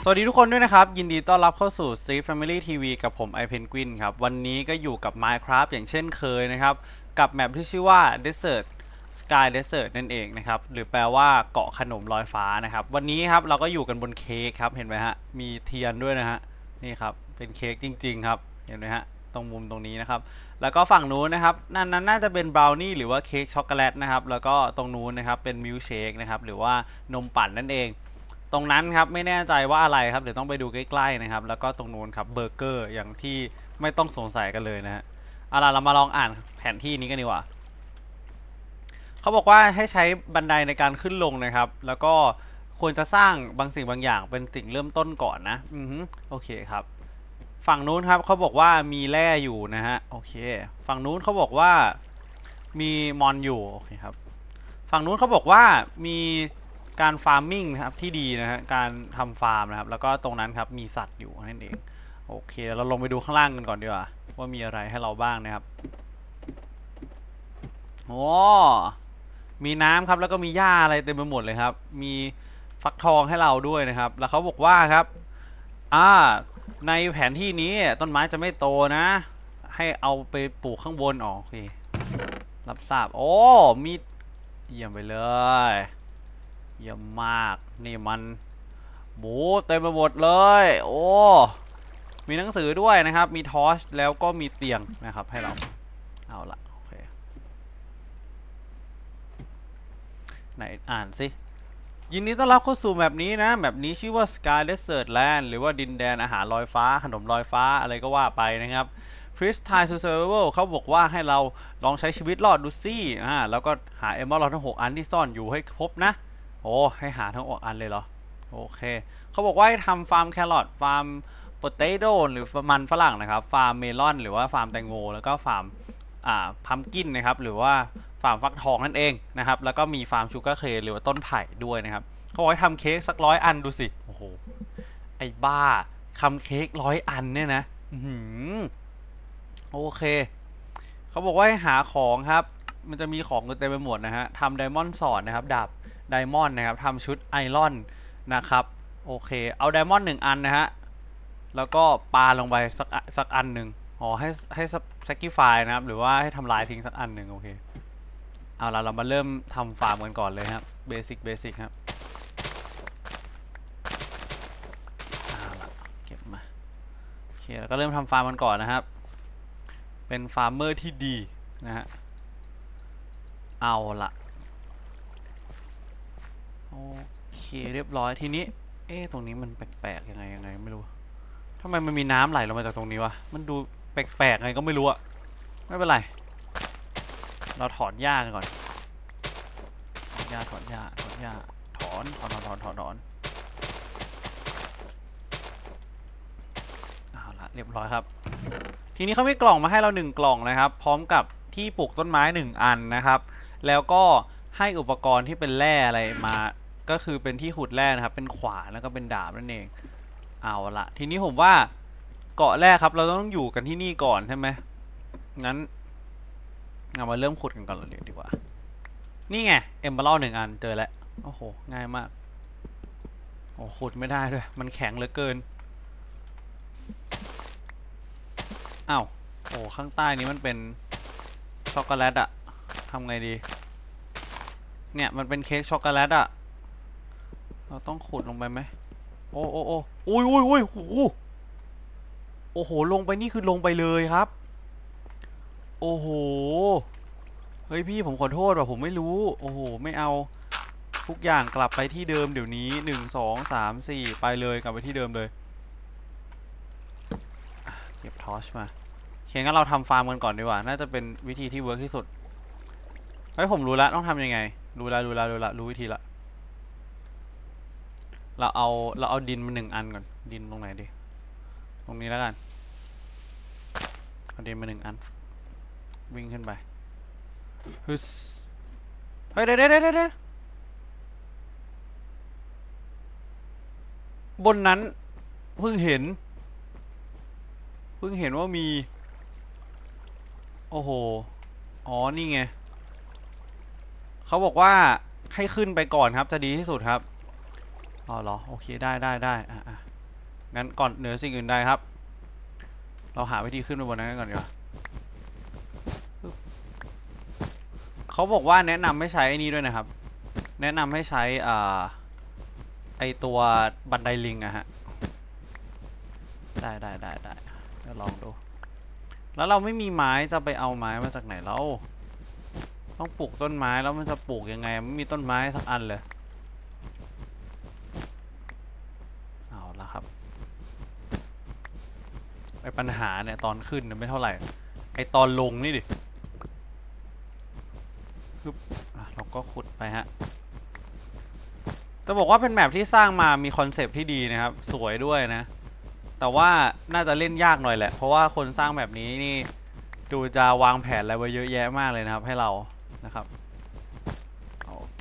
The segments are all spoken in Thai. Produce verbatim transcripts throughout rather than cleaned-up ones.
สวัสดีทุกคนด้วยนะครับยินดีต้อนรับเข้าสู่ Steve Family ที วี กับผม iPenguin ครับวันนี้ก็อยู่กับ Minecraft อย่างเช่นเคยนะครับกับแมปที่ชื่อว่า Desert Sky Desert นั่นเองนะครับหรือแปลว่าเกาะขนมลอยฟ้านะครับวันนี้ครับเราก็อยู่กันบนเค้กครับเห็นไหมฮะมีเทียนด้วยนะฮะนี่ครับเป็นเค้กจริงๆครับเห็นไหมฮะตรงมุมตรงนี้นะครับแล้วก็ฝั่งนู้นนะครับนั่นน่าจะเป็นบราวนี่หรือว่าเค้กช็อกโกแลตนะครับแล้วก็ตรงนู้นนะครับเป็นมิลค์เชคนะครับหรือว่านมปั่นนั่นเองตรงนั้นครับไม่แน่ใจว่าอะไรครับเดี๋ยวต้องไปดูใกล้ๆนะครับแล้วก็ตรงนู้นครับเบอร์เกอร์อย่างที่ไม่ต้องสงสัยกันเลยนะฮะเอาล่ะเรามาลองอ่านแผนที่นี้กันดีกว่าเขาบอกว่าให้ใช้บันไดในการขึ้นลงนะครับแล้วก็ควรจะสร้างบางสิ่งบางอย่างเป็นสิ่งเริ่มต้นก่อนนะอือฮึโอเคครับฝั่งนู้นครับเขาบอกว่ามีแร่อยู่นะฮะโอเคฝั่งนู้นเขาบอกว่ามีมอนอยู่โอเคครับฝั่งนู้นเขาบอกว่ามีการฟาร์มมิ่งนะครับที่ดีนะฮะการทำฟาร์มนะครับแล้วก็ตรงนั้นครับมีสัตว์อยู่นั่นเองโอเคเราลงไปดูข้างล่างกันก่อนดีกว่าว่ามีอะไรให้เราบ้างนะครับโอ้มีน้ำครับแล้วก็มีหญ้าอะไรเต็มไปหมดเลยครับมีฟักทองให้เราด้วยนะครับแล้วเขาบอกว่าครับอ่าในแผนที่นี้ต้นไม้จะไม่โตนะให้เอาไปปลูกข้างบนอ๋อโอเครับทราบโอ้มีเยี่ยมไปเลยเยี่ยมมากนี่มันหมูเต็มไปหมดเลยโอ้มีหนังสือด้วยนะครับมีทอร์ชแล้วก็มีเตียงนะครับให้เราเอาละโอเคไหนอ่านสิยินดีต้อนรับเข้าสู่แมปนี้นะแมปนี้ชื่อว่า Sky Desert Land หรือว่าดินแดนอาหารลอยฟ้าขนมลอยฟ้าอะไรก็ว่าไปนะครับ Please try to survival เขาบอกว่าให้เราลองใช้ชีวิตรอดดูสิอ่าแล้วก็หาเอมเมอรัลทั้งหกอันที่ซ่อนอยู่ให้ครบนะโอ้ให้หาทั้งหกอันเลยเหรอโอเคเขาบอกว่าให้ทำฟาร์มแครอทฟาร์มโปเตโต้หรือมันฝรั่งนะครับฟาร์มเมลอนหรือว่าฟาร์มแตงโมแล้วก็ฟาร์มอ่าพัมกินนะครับหรือว่าฟาร์มฟักทองนั่นเองนะครับแล้วก็มีฟาร์มชูการ์เคนหรือว่าต้นไผ่ด้วยนะครับเขาบอกให้ทำเค้กสักร้อยอันดูสิโอ้โหไอ้บ้าทำเค้กร้อยอันเนี่ยนะอือโอเคเขาบอกว่าให้หาของครับมันจะมีของเต็มไปหมดนะฮะทำไดมอนด์สอดนะครับดาบไดมอนด์นะครับทำชุดไอรอนนะครับโอเคเอาไดมอนด์หนึ่งอันนะฮะแล้วก็ปาลงไปสักสักอันหนึ่งอ๋อให้ให้ซักกิฟายนะครับหรือว่าให้ทำลายทิ้งสักอันหนึ่งโอเคเอาละเรามาเริ่มทำฟาร์มกันก่อนเลยครับเบสิกเบสิกครับเอาละเก็บมาโอเคแล้วก็เริ่มทำฟาร์มกันก่อนนะครับเป็นฟาร์มเมอร์ที่ดีนะฮะเอาละโอเคเรียบร้อยทีนี้เอ๊ะตรงนี้มันแปลกๆยังไงยังไงไม่รู้ทำไมมันมีน้ำไหลลงมาจากตรงนี้วะมันดูแปลกๆไงก็ไม่รู้อะไม่เป็นไรเราถอนหญ้าก่อนถอนหญ้าถอนหญ้าถอนหญ้าถอนถอนถอนถอนถอนถอนเอาละเรียบร้อยครับทีนี้เขามีกล่องมาให้เราหนึ่งกล่องนะครับพร้อมกับที่ปลูกต้นไม้หนึ่งอันนะครับแล้วก็ให้อุปกรณ์ที่เป็นแร่อะไรมาก็คือเป็นที่ขุดแร่นะครับเป็นขวานแล้วก็เป็นดาบนั่นเองเอาละทีนี้ผมว่าเกาะแรกครับเราต้องอยู่กันที่นี่ก่อนใช่ไหมงั้นเอามาเริ่มขุดกันก่อนเลยดีกว่านี่ไงเอมเบอรัลหนึ่งอันเจอแล้วโอ้โหง่ายมากโอ้ขุดไม่ได้ด้วยมันแข็งเหลือเกินอ้าวโอ้ข้างใต้นี้มันเป็นช็อกโกแลตอะทำไงดีเนี่ยมันเป็นเค้กช็อกโกแลตอะเราต้องขุดลงไปไหมโอ้โอ้โอ้อุ้ยอุ้ยอุ้ยโอ้โหโอ้โหลงไปนี่คือลงไปเลยครับโอ้โหเฮ้ยพี่ผมขอโทษว่ะผมไม่รู้โอ้โหไม่เอาทุกอย่างกลับไปที่เดิมเดี๋ยวนี้หนึ่งสองสามสี่ไปเลยกลับไปที่เดิมเลยเก็บทอร์ชมาเขียนงั้นเราทำฟาร์มกันก่อนดีกว่าน่าจะเป็นวิธีที่เวิร์กที่สุดเฮ้ยผมรู้แล้วต้องทำยังไงรู้แล้วรู้แล้วรู้แล้วรู้วิธีละเราเอาเราเอาดินมาหนึ่งอันก่อนดินตรงไหนดีตรงนี้แล้วกันเอาดินมาหนึ่งอันวิ่งขึ้นไปฮึสเฮ้ยเดี๋ยวเดี๋ยวเดี๋ยวเดี๋ยวบนนั้นเพิ่งเห็นเพิ่งเห็นว่ามีโอ้โหอ๋อนี่ไงเขาบอกว่าให้ขึ้นไปก่อนครับจะดีที่สุดครับอ๋อเหรอโอเคได้ได้ได้อ่ะอ่ะงั้นก่อนเหนือสิ่งอื่นใดครับเราหาวิธีขึ้นไปบนนั้นก่อนดีกว่าเขาบอกว่าแนะนำให้ใช้ไอ้นี้ด้วยนะครับแนะนำให้ใช้อ่าไอตัวบันไดลิงอะฮะได้ได้ได้ได้เดี๋ยวลองดูแล้วเราไม่มีไม้จะไปเอาไม้มาจากไหนเราต้องปลูกต้นไม้แล้วมันจะปลูกยังไงไม่มีต้นไม้สักอันเลยเอาละครับไอปัญหาเนี่ยตอนขึ้นเนี่ยไม่เท่าไหร่ไอตอนลงนี่ดิคือเราก็ขุดไปฮะจะบอกว่าเป็นแมปที่สร้างมามีคอนเซปต์ที่ดีนะครับสวยด้วยนะแต่ว่าน่าจะเล่นยากหน่อยแหละเพราะว่าคนสร้างแบบนี้นี่ดูจะวางแผนอะไรไว้เยอะแยะมากเลยนะครับให้เรานะครับโอเค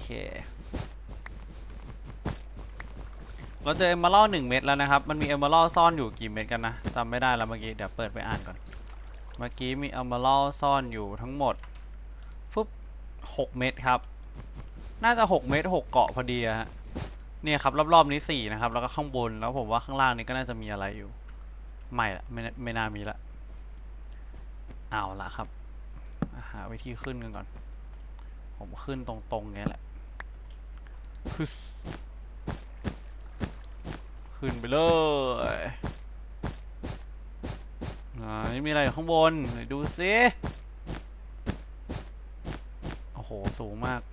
เราเจอเอมเมอรัลด์หนึ่งเม็ดแล้วนะครับมันมีเอมเมอรัลด์ซ่อนอยู่กี่เม็ดกันนะจำไม่ได้แล้วเมื่อกี้เดี๋ยวเปิดไปอ่านก่อนเมื่อกี้มีเอมเมอรัลด์ซ่อนอยู่ทั้งหมดฟึบหกเม็ดครับน่าจะหกเม็ดหกเกาะพอดีฮะเนี่ยครับรอบๆนี้สี่นะครับแล้วก็ข้างบนแล้วผมว่าข้างล่างนี้ก็น่าจะมีอะไรอยู่ไม่ละไม่ไม่น่ามีละเอาละครับหาวิธีขึ้นกันก่อนผมขึ้นตรงๆเนี้ยแหละคือขึ้นไปเลยไม่มีอะไรอยู่ข้างบนดูสิโอ้โหสูงมาก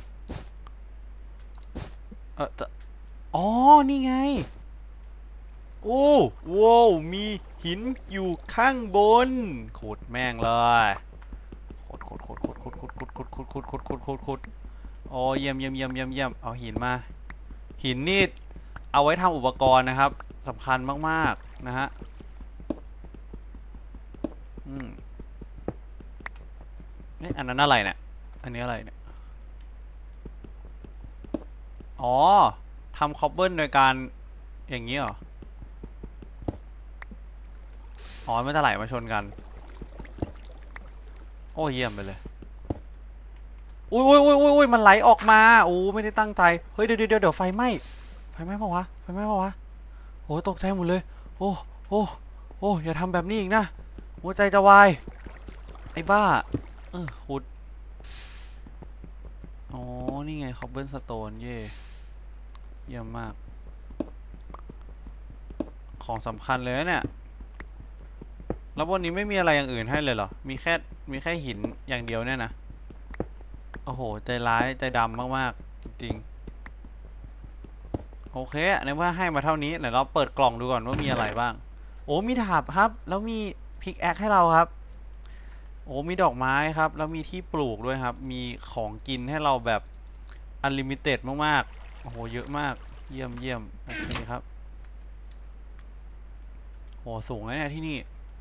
เออจะอ๋อนี่ไงโอ้โว้มีหินอยู่ข้างบนขุดแม่งเลยขุดขุดขุดขุดขุดขุดขุดขุดขุดขุดขุดขุดขุดขุดโอ้เยี่ยมเยี่ยมเยี่ยมเยี่ยมเยี่ยมเอาหินมาหินนี่เอาไว้ทำอุปกรณ์นะครับสำคัญมากๆนะฮะอืมนี่อันนั้นอะไรเนี่ยอันนี้อะไรเนี่ยอ๋อทำคอบเบิลโดยการอย่างนี้เหรออ๋อมันจะไหลมาชนกันโอ้เยี่ยมไปเลยอุ้ยอุ้ยอุ้ยอุ้ยมันไหลออกมาโอ้ไม่ได้ตั้งใจเฮ้ยเดี๋ยวเดี๋ยวเดี๋ยวไฟไหม้ไฟไหม้ปะวะไฟไหม้ปะวะโอ้ตกใจหมดเลยโอ้โอ้โอ้อย่าทำแบบนี้อีกนะหัวใจจะวายไอ้บ้าเออขุดอ๋อนี่ไงคอบเบิลสโตนเย่เยี่ยมมากของสำคัญเลยนะเนี่ยแล้ววันนี้ไม่มีอะไรอย่างอื่นให้เลยเหรอมีแค่มีแค่หินอย่างเดียวเนี่ยนะโอ้โหใจร้ายใจดำมากๆจริงๆโอเคในเมื่อให้มาเท่านี้เดี๋ยวเราเปิดกล่องดูก่อนว่ามีอะไรบ้างโอ้มีดาบครับแล้วมีพิกแอคให้เราครับโอ้มีดอกไม้ครับแล้วมีที่ปลูกด้วยครับมีของกินให้เราแบบอันลิมิเต็ดมากๆโอ้โหเยอะมากเยี่ยมเยี่ยมโอเคครับโหสูงนะเนี่ยที่นี่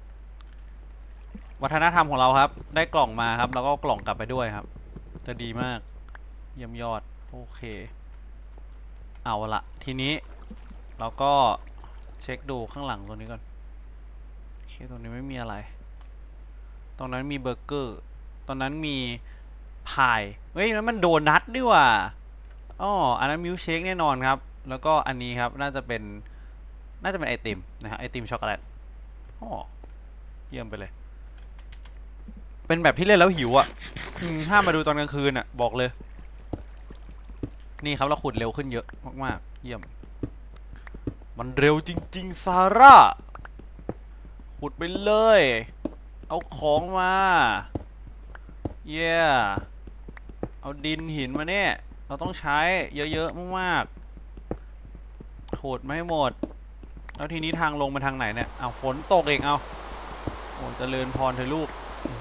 วัฒนธรรมของเราครับได้กล่องมาครับแล้วก็กล่องกลับไปด้วยครับจะดีมากเยี่ยมยอดโอเคเอาละทีนี้เราก็เช็คดูข้างหลังตัวนี้ก่อนโอเคตรงนี้ไม่มีอะไรตรงนั้นมีเบอร์เกอร์ตรงนั้นมีพายเฮ้ยนั้นมันโดนัทด้วยว่ะอ๋ออันนั้นมิลค์เชคแน่นอนครับแล้วก็อันนี้ครับน่าจะเป็นน่าจะเป็นไอติมนะฮะไอติมช็อกโกแลตอ๋อเยี่ยมไปเลยเป็นแบบที่เล่นแล้วหิวอ่ะห้ามมาดูตอนกลางคืนอ่ะบอกเลยนี่ครับเราขุดเร็วขึ้นเยอะมากๆเยี่ยมมันเร็วจริงๆซาร่าขุดไปเลยเอาของมาเย่เอาดินหินมาเนี่ยเราต้องใช้เยอะๆมากๆขุดไม่หมดแล้วทีนี้ทางลงมาทางไหนเนี่ยเอาฝนตกเองเอาโอ้เจริญพรเธอลูก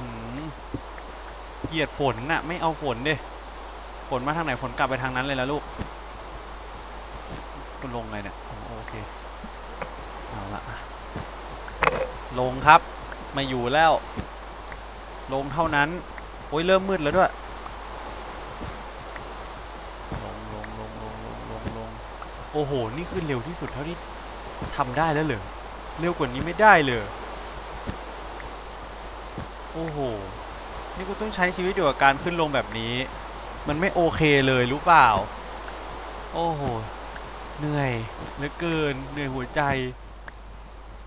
เกลียดฝนน่ะไม่เอาฝนดิฝนมาทางไหนฝนกลับไปทางนั้นเลยละลูกคุณลงไงเนี่ยโอเคเอาละลงครับมาอยู่แล้วลงเท่านั้นโอ้ยเริ่มมืดแล้วด้วยลงลงลงลงลงลงลงโอ้โหนี่คือเร็วที่สุดเท่าที่ทำได้แล้วเหรอเร็วกว่านี้ไม่ได้เลยโอ้โหนี่กูต้องใช้ชีวิตอยู่กับการขึ้นลงแบบนี้มันไม่โอเคเลยรู้เปล่าโอ้โหเหนื่อยเหลือเกินเหนื่อยหัวใจ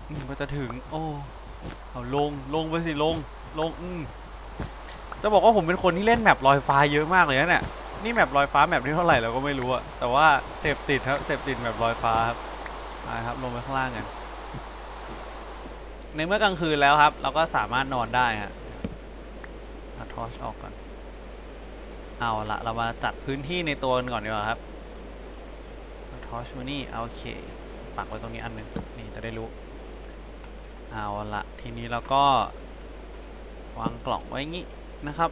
ก็จะถึงโอ้เอาลงลงไปสิลงลงอืมจะบอกว่าผมเป็นคนที่เล่นแมปลอยฟ้าเยอะมากเลยนะเนี่ยนี่แมปลอยฟ้าแมปที่เท่าไหร่เราก็ไม่รู้อะแต่ว่าเสพติดครับเสพติดแมปลอยฟ้าครับนะครับลงไปข้างล่างกันในเมื่อกลางคืนแล้วครับเราก็สามารถนอนได้ฮะเอาทอร์ชออกก่อนเอาละเรามาจัดพื้นที่ในตัวกันก่อนดีกว่าครับเอาทอร์ชมานี่โอเคปักไว้ตรงนี้อันนึงนี่จะได้รู้เอาละทีนี้เราก็วางกล่องไว้งี้นะครับ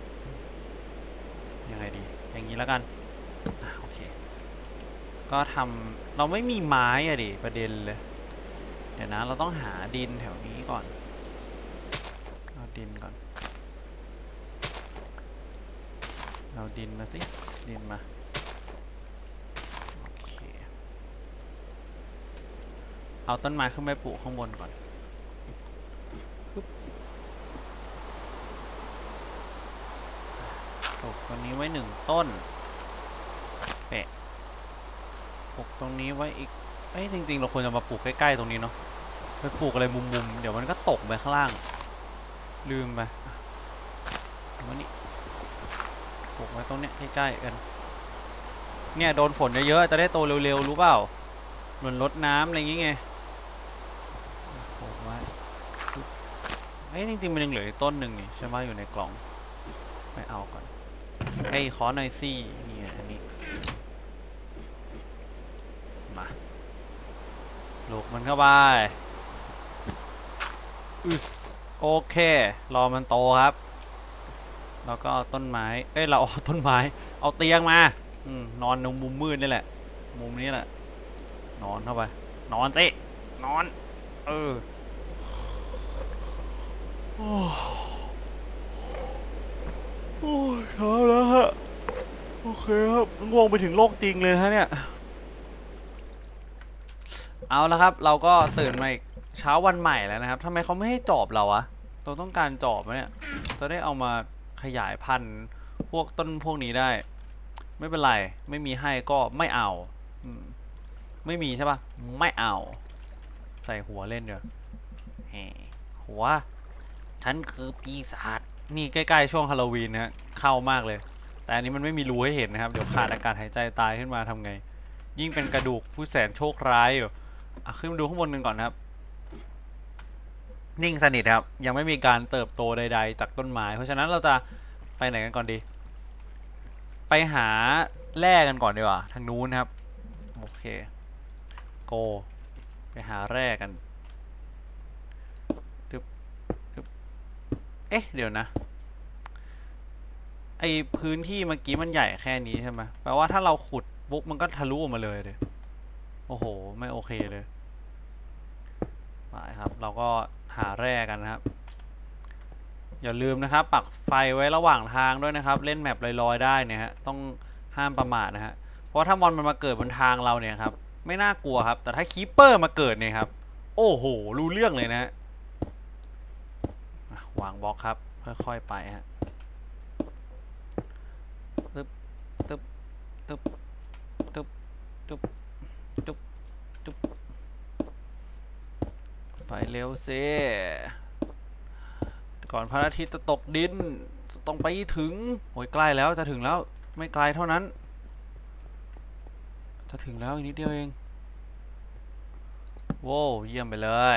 ยังไงดีอย่างนี้แล้วกันโอเคก็ทำเราไม่มีไม้อะดิประเด็นเลยเดี๋ยวนะเราต้องหาดินแถวนี้ก่อนเอาดินก่อนเอาดินมาสิดินมาโอเคเอาต้นไม้ขึ้นไปปลูกข้างบนก่อนปลูกตัวนี้ไว้หนึ่งต้นเปะปลูกตรงนี้ไว้อีกเอ้ยจริงๆเราควรจะมาปลูกใกล้ๆตรงนี้เนาะไปปลูกอะไรมุมๆเดี๋ยวมันก็ตกไปข้างล่างลืมไปวันนี้ปลูกไว้ตรงเนี้ยใกล้ๆกันเนี่ยโดนฝนเยอะๆจะได้โตเร็วๆรู้เปล่าเหมือนรดน้ำอะไรอย่างเงี้ยปลูกไว้เอ้ยจริงๆมันยังเหลืออีกต้นหนึ่งนี่ใช่ไหมอยู่ในกล่องไปเอาก่อนไอ้ขอหน่อยสินี่อันนี้มาลูกมันเข้าไปอึสโอเครอมันโตครับแล้วก็เอาต้นไม้เอ้ยเราเอาต้นไม้เอาเตียงมาอืมนอนในมุมมืดนี่แหละมุมนี้แหละนอนเข้าไปนอนสินอนเออโอ้โอ้เช้าแล้วฮะโอเคครับง่วงไปถึงโลกจริงเลยฮะเนี่ยเอาละครับเราก็ตื่นมาอีกเช้าวันใหม่แล้วนะครับทำไมเขาไม่ให้จอบเราอะเราต้องการจอบเนี่ยจะได้เอามาขยายพันธุ์พวกต้นพวกนี้ได้ไม่เป็นไรไม่มีให้ก็ไม่เอาไม่มีใช่ปะไม่เอาใส่หัวเล่นเดี๋ยวหัวฉันคือปีศาจนี่ใกล้ๆช่วงฮาโลวีนนะฮะเข้ามากเลยแต่อันนี้มันไม่มีรูให้เห็นนะครับเดี๋ยวขาดอากาศหายใจตายขึ้นมาทำไงยิ่งเป็นกระดูกผู้แสนโชคร้ายอยู่อ่ะขึ้นมาดูข้างบนกันก่อนนะครับนิ่งสนิทครับยังไม่มีการเติบโตใดๆจากต้นไม้เพราะฉะนั้นเราจะไปไหนกันก่อนดีไปหาแร่กันก่อนดีกว่าทางนู้นครับโอเคโกไปหาแร่กันตึ๊บตึ๊บเอ๊ะเดี๋ยวนะไอพื้นที่เมื่อกี้มันใหญ่แค่นี้ใช่ไหมแปลว่าถ้าเราขุดปุ๊บมันก็ทะลุออกมาเลยเลยโอ้โหไม่โอเคเลยไปครับเราก็หาแร่กันนะครับอย่าลืมนะครับปักไฟไว้ระหว่างทางด้วยนะครับเล่นแมปลอยๆได้เนี่ยฮะต้องห้ามประมาทนะฮะเพราะถ้ามอนมันมาเกิดบนทางเราเนี่ยครับไม่น่ากลัวครับแต่ถ้าคีปเปอร์มาเกิดเนี่ยครับโอ้โหรู้เรื่องเลยนะฮะวางบล็อกครับค่อยๆไปฮะตึ๊บตึ๊บตึ๊บตึ๊บตึ๊บตึ๊บตึ๊บไปเร็วเซ่ก่อนพระอาทิตย์จะตกดินต้องไปถึงโอ้ยใกล้แล้วจะถึงแล้วไม่ไกลเท่านั้นจะถึงแล้วอีกนิดเดียวเองโว้วเยี่ยมไปเลย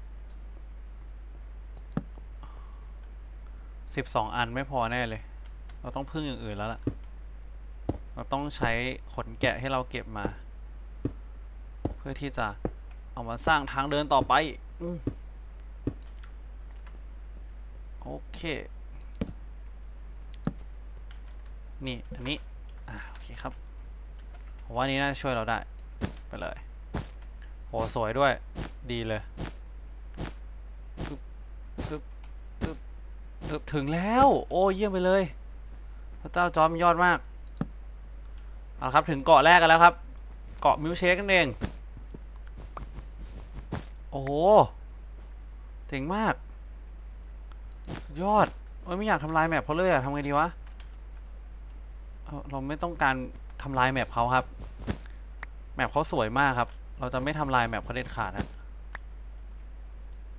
สิบสองอันไม่พอแน่เลยเราต้องพึ่งอย่างอื่นแล้วล่ะเราต้องใช้ขนแกะให้เราเก็บมาเพื่อที่จะเอามาสร้างทางเดินต่อไปโอเคนี่อันนี้อ่าโอเคครับผมว่านี้น่าจะช่วยเราได้ไปเลยโหสวยด้วยดีเลยปึ๊บปึ๊บปึ๊บปึ๊บถึงแล้วโอ้เยี่ยมไปเลยพระเจ้าจอมยอดมากเอาครับถึงเกาะแรกกันแล้วครับเกาะมิวเชคกันเองโอ้โหเจ๋งมากยอดโอ้ยไม่อยากทำลายแมปเขาเลยอะทำไงดีวะเราไม่ต้องการทำลายแมปเขาครับแมปเขาสวยมากครับเราจะไม่ทำลายแมปเขาเด็ดขาดนะ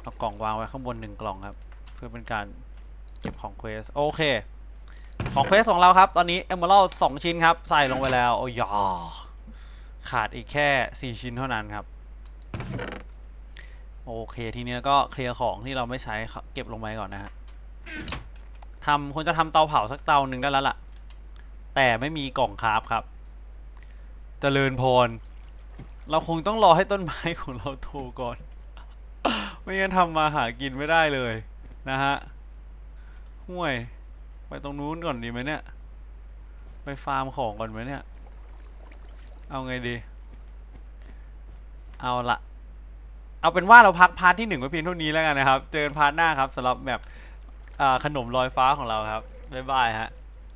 เอากล่องวางไว้ข้างบนหนึ่งกล่องครับเพื่อเป็นการเก็บของเควสโอเคของเควสของเราครับตอนนี้ Emerald สองชิ้นครับใส่ลงไปแล้วโอ้ยขาดอีกแค่สี่ชิ้นเท่านั้นครับโอเคทีนี้ก็เคลียร์ของที่เราไม่ใช้เก็บลงไปก่อนนะฮะทำควรจะทำเตาเผาสักเตาหนึ่งได้แล้วล่ะแต่ไม่มีกล่องคราฟครับเจริญพรเราคงต้องรอให้ต้นไม้ของเราโตก่อนไม่งั้นทำมาหากินไม่ได้เลยนะฮะห่วยไปตรงนู้นก่อนดีไหมเนี่ยไปฟาร์มของก่อนไหมเนี่ยเอาไงดีเอาละเอาเป็นว่าเราพักพาร์ทที่หนึ่งไว้เพียงเท่านี้แล้วกันนะครับเจอกันพาร์ทหน้าครับสำหรับแบบขนมลอยฟ้าของเราครับบ๊ายบายฮะ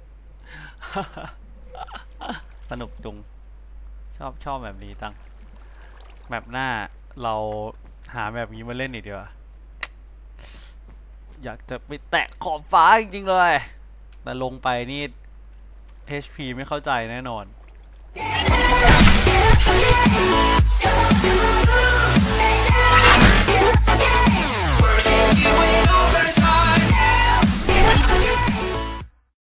สนุกจุงชอบชอบแบบนี้ตั้งแบบหน้าเราหาแบบนี้มาเล่นอีกดีกว่าอยากจะไปแตะขอบฟ้าจริงๆเลยแต่ลงไปนี่ เอช พี ไม่เข้าใจแน่นอน